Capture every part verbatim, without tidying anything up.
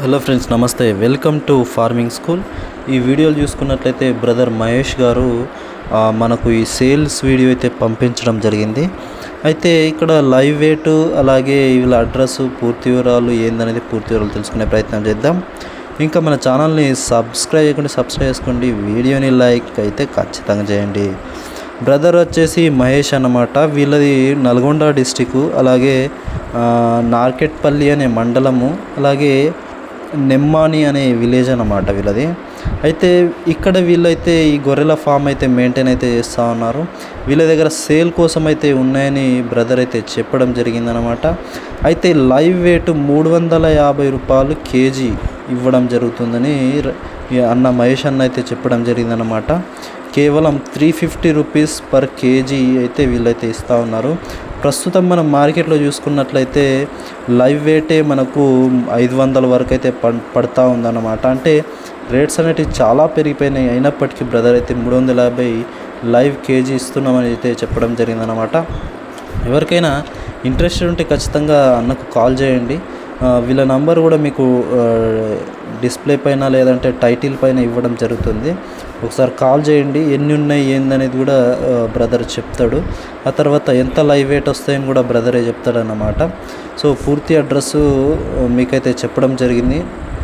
Hello friends, నమస్తే. Welcome to farming school. ఈ వీడియోలు చూసుకున్నట్లయితే బ్రదర్ మహేష్ గారు మనకు ఈ సేల్స్ వీడియో అయితే పంపించడం జరిగింది. అయితే ఇక్కడ లైవ్ వెయిట్ అలాగే వీళ్ళ అడ్రస్ పూర్తి వివరాలు ఏందనేది పూర్తి వివరాలు తెలుసుకునే ప్రయత్నం చేద్దాం. ఇంకా మన ఛానల్ని సబ్స్క్రైబ్ చేయకుండా సబ్స్క్రైబ్ చేసుకోండి, వీడియోని లైక్ అయితే ఖచ్చితంగా చేయండి. బ్రదర్ వచ్చేసి మహేష్ అన్నమాట. వీళ్ళది నల్గొండ డిస్టిక్, అలాగే నార్కెట్పల్లి అనే మండలము, అలాగే నెమ్మాని అనే విలేజ్ అన్నమాట వీళ్ళది. అయితే ఇక్కడ వీళ్ళైతే ఈ గొర్రెల ఫామ్ అయితే మెయింటైన్ అయితే చేస్తూ ఉన్నారు. వీళ్ళ దగ్గర సేల్ కోసం అయితే ఉన్నాయని బ్రదర్ అయితే చెప్పడం జరిగిందనమాట. అయితే లైవ్ వెయిట్ మూడు వందల యాభై రూపాయలు కేజీ ఇవ్వడం జరుగుతుందని అన్న మహేష్ అన్న అయితే చెప్పడం జరిగిందనమాట. కేవలం three fifty rupees per KG అయితే వీళ్ళైతే ఇస్తూ ఉన్నారు. ప్రస్తుతం మనం మార్కెట్లో చూసుకున్నట్లయితే లైవ్ వెయిటే మనకు ఐదు వందల వరకు అయితే పడుతూ ఉందన్నమాట. అంటే రేట్స్ అనేటివి చాలా పెరిగిపోయినాయి. అయినప్పటికీ బ్రదర్ అయితే మూడు వందల యాభై లైవ్ కేజీ ఇస్తున్నామని అయితే చెప్పడం జరిగిందనమాట. ఎవరికైనా ఇంట్రెస్ట్ ఉంటే ఖచ్చితంగా అన్నకు కాల్ చేయండి. వీళ్ళ నంబర్ కూడా మీకు డిస్ప్లే పైన లేదంటే టైటిల్ పైన ఇవ్వడం జరుగుతుంది. ఒకసారి కాల్ చేయండి. ఎన్ని ఉన్నాయి ఏందనేది కూడా బ్రదర్ చెప్తాడు. ఆ తర్వాత ఎంత లైవ్ వెయిట్ వస్తాయని కూడా బ్రదరే చెప్తాడన్నమాట. సో పూర్తి అడ్రస్సు మీకైతే చెప్పడం జరిగింది.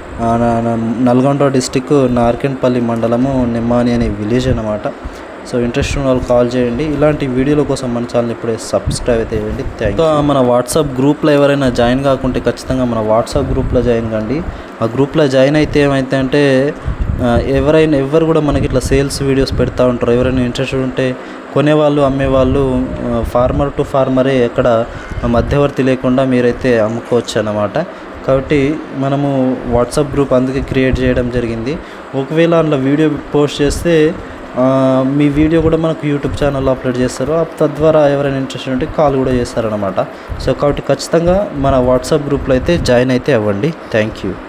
నల్గొండ డిస్టిక్, నార్కెట్పల్లి మండలము, నెమ్మాని అనే విలేజ్ అన్నమాట. సో ఇంట్రెస్ట్ ఉన్న వాళ్ళు కాల్ చేయండి. ఇలాంటి వీడియోల కోసం మన ఛానల్ ఇప్పుడే సబ్స్క్రైబ్ అయితే చేయండి. Thank you. మన వాట్సాప్ గ్రూప్లో ఎవరైనా జాయిన్ కాకుంటే ఖచ్చితంగా మన వాట్సాప్ గ్రూప్లో జాయిన్ కండి. ఆ గ్రూప్లో జాయిన్ అయితే ఏమైతే అంటే ఎవరైనా ఎవరు కూడా మనకి ఇట్లా సేల్స్ వీడియోస్ పెడతా ఉంటారు. ఎవరైనా ఇంట్రెస్ట్ ఉంటే కొనేవాళ్ళు అమ్మేవాళ్ళు ఫార్మర్ టు ఫార్మరే, ఎక్కడ మధ్యవర్తి లేకుండా మీరైతే అమ్ముకోవచ్చు అన్నమాట. కాబట్టి మనము వాట్సాప్ గ్రూప్ అందుకే క్రియేట్ చేయడం జరిగింది. ఒకవేళ అందులో వీడియో పోస్ట్ చేస్తే మీ వీడియో కూడా మనకు యూట్యూబ్ ఛానల్లో అప్లోడ్ చేస్తారు. తద్వారా ఎవరైనా ఇంట్రెస్ట్ ఉంటే కాల్ కూడా చేస్తారనమాట. సో కాబట్టి ఖచ్చితంగా మన వాట్సాప్ గ్రూప్లో అయితే జాయిన్ అయితే అవ్వండి. Thank you.